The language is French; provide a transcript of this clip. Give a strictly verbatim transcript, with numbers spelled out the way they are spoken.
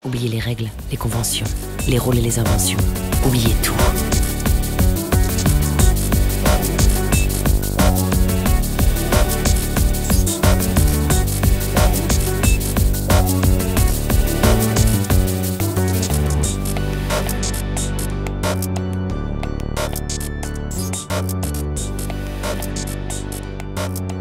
Oubliez les règles, les conventions, les rôles et les inventions. Oubliez tout. Thank you.